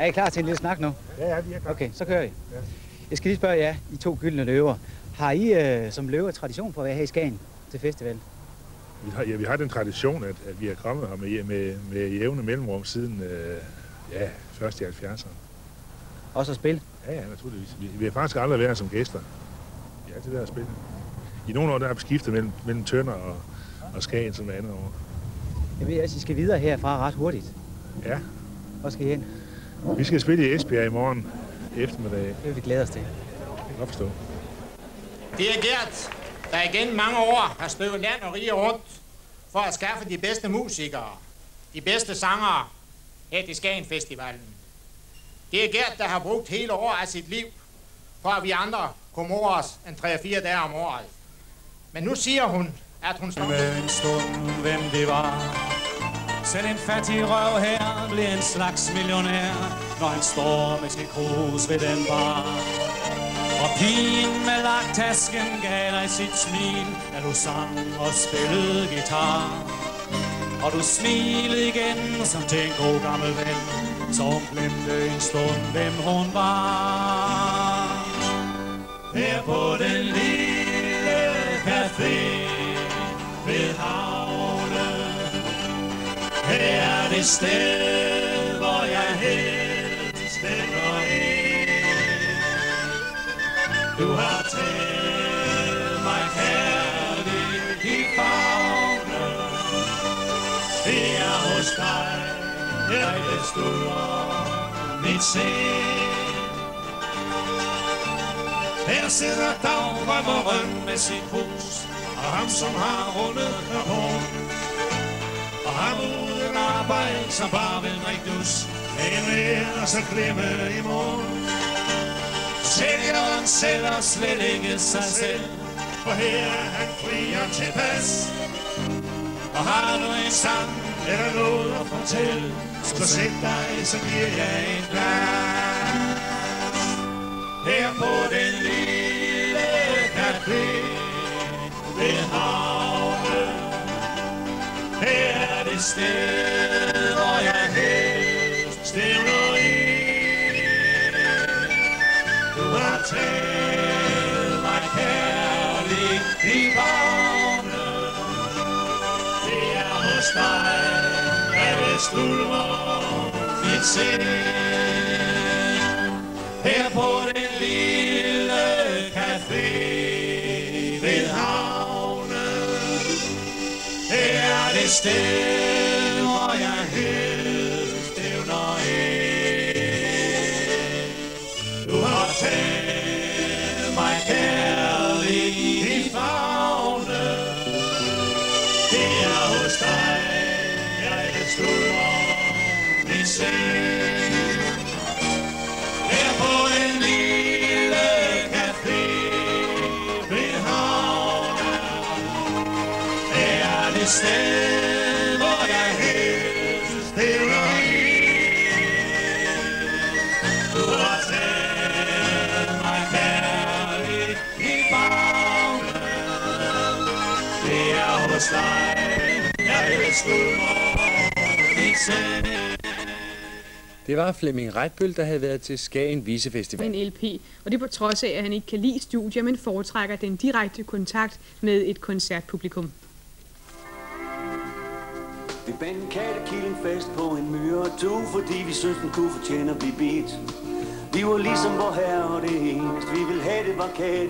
Er I klar til en lille snak nu? Ja, vi er klar. Okay, så kører vi. Ja. Jeg skal lige spørge jer, I 2 gyldne løver. Har I som løver tradition for at være her i Skagen til festival? Vi har den tradition, at vi er kommet her med jævne mellemrum siden først i 70'erne. Også at spille? Ja, naturligvis. Vi har faktisk aldrig været som gæster. Vi har altid været at spille. I nogle år der er skiftet mellem Tønder og Skagen som andet år. Jeg ved også, I skal videre herfra ret hurtigt. Ja. Hvor skal I hen? Vi skal spille i Esbjerg i morgen eftermiddag. Det vil vi glæde os til. Jeg kan godt forstå. Det er Gert, der igen mange år har støvet land og rige rundt for at skaffe de bedste musikere, de bedste sangere her til Skagen Festivalen. Det er Gert, der har brugt hele året af sit liv, for at vi andre kunne more os en 3-4 dage om året. Men nu siger hun, at hun står med en stund, hvem det var. Selv en fattig røv her blev en slags millionær, når han står med sin krus ved den bar. Og pigen med laktasken gav dig sit smil, da du sang og spillede guitar. Og du smilede igen som til en god gammel ven, så hun glemte en stund, hvem hun var. Her på den lille café ved havnen, her er det sted, hvor jeg helst ender ind. Du har taget mig kærligt i favnen. Det er hos dig, jeg bestuer mit sind. Her sidder dagdrømmeren med sit hus, og ham som har rundet kapon. Og ham uden arbejde, som bare vil drikke dus, en mere og så glemme i morgen. Sælgeren sælger slet ikke sig selv, for her er han fri og tilpas. Og har du en sang eller noget at fortælle, så sæt dig, så giver jeg en plads. Her på den lille café ved havnen, her er det sted, hvor jeg helst stævner ind. Du har taget mig kærligt i favnen. Det er hos dig, jeg vil sludre mit sind. Her på den lille café ved havnen, her er det sted, hvor jeg helst stævner ind. Du har taget mig kærligt i favnen. Det er hos dig, jeg vil sludre mit sind. Her på den lille café ved havnen, her er det sted, hvor jeg helst stævner ind. Du har taget mig kærligt i favnen. Det er hos dig, jeg vil sludre mit sind. Det var Flemming Reitbøl, der havde været til Skagen Visefestival. En LP, og det på trods af, at han ikke kan lide studier, men foretrækker den direkte kontakt med et koncertpublikum. Vi bandt en kattekilling fast på en myretue, fordi vi synes, den kunne fortjene at blive bedt. Vi var ligesom vor herre og det eneste, vi ville have det var katte.